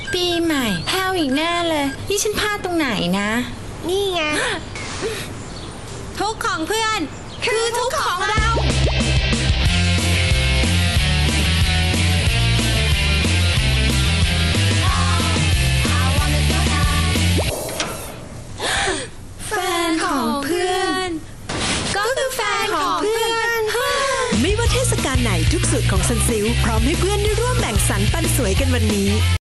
ปีใหม่แพ้วอีกแน่เลยนี่ฉันพลาดตรงไหนนะนี่ไงทุกของเพื่อนคือทุกของเราแฟนของเพื่อนก็คือแฟนของเพื่อนไม่ว่าเทศกาลไหนทุกสูตรของซันซิลพร้อมให้เพื่อนได้ร่วมแบ่งสรรปันสวยกันวันนี้